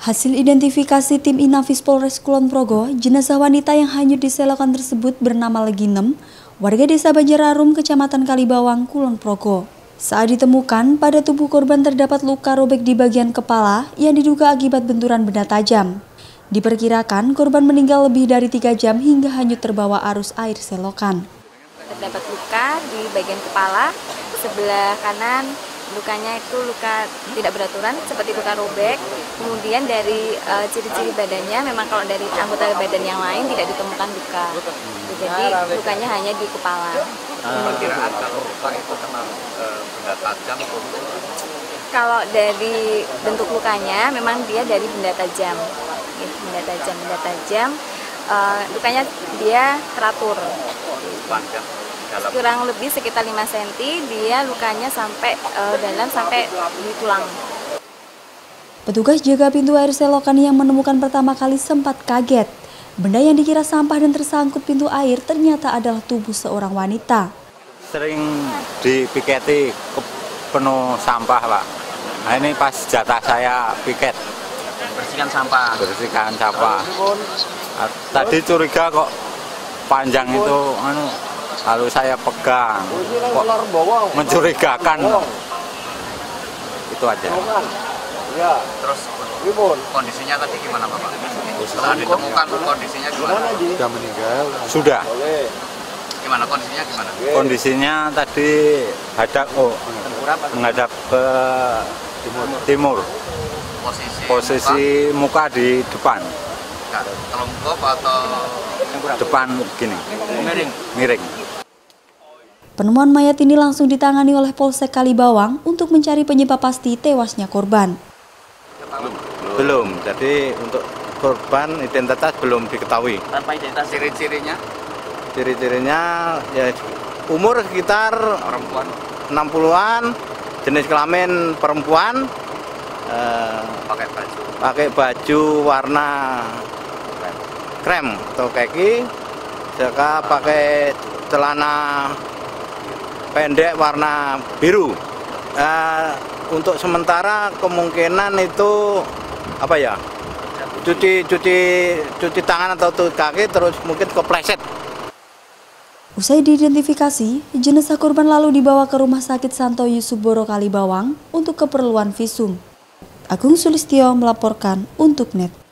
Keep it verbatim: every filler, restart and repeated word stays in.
Hasil identifikasi tim Inafis Polres Kulon Progo, jenazah wanita yang hanyut di selokan tersebut bernama Leginem, warga desa Banjararum, Kecamatan Kalibawang, Kulon Progo. Saat ditemukan, pada tubuh korban terdapat luka robek di bagian kepala yang diduga akibat benturan benda tajam. Diperkirakan korban meninggal lebih dari tiga jam hingga hanyut terbawa arus air selokan. Terdapat luka di bagian kepala, sebelah kanan lukanya itu luka tidak beraturan seperti luka robek. Kemudian dari uh, ciri-ciri badannya, memang kalau dari anggota badan yang lain tidak ditemukan luka. Jadi lukanya hanya di kepala. Perkiraan kalau luka itu kena uh, benda tajam atau kalau dari bentuk lukanya memang dia dari benda tajam. Ya, benda tajam, benda tajam. Uh, lukanya dia teratur. panjang dalam Kurang lebih sekitar lima sentimeter, dia lukanya sampai uh, dalam sampai di tulang. Petugas jaga pintu air selokan yang menemukan pertama kali sempat kaget. Benda yang dikira sampah dan tersangkut pintu air ternyata adalah tubuh seorang wanita. Sering dipiketi ke penuh sampah, Pak. Nah, ini pas jatah saya piket. bersihkan sampah. Bersihkan sampah. Nah, tadi curiga kok panjang itu, anu, lalu saya pegang, kok mencurigakan. Itu aja. Terus kondisinya tadi gimana, Bapak? Setelah ditemukan kondisinya gimana? Sudah meninggal. Sudah. Gimana kondisinya gimana? Kondisinya tadi hadap, oh, menghadap ke timur. Posisi, Posisi muka, muka di depan. Telungkup atau Depan gini. miring? Miring. Penemuan mayat ini langsung ditangani oleh Polsek Kalibawang untuk mencari penyebab pasti tewasnya korban. Belum. Belum. Jadi untuk korban identitas belum diketahui. Tanpa identitas, ciri-cirinya? Ciri-cirinya ya umur sekitar Perempuan enam puluhan, jenis kelamin perempuan, eh, pakai baju pakai baju warna krem atau kaki, juga pakai celana pendek warna biru. Eh, untuk sementara kemungkinan itu apa ya? Cuci cuci cuci tangan atau cuci kaki terus mungkin kepleset. Usai diidentifikasi, jenazah korban lalu dibawa ke Rumah Sakit Santo Yusuf Boro Kalibawang untuk keperluan visum. Agung Sulistyo melaporkan untuk N E T.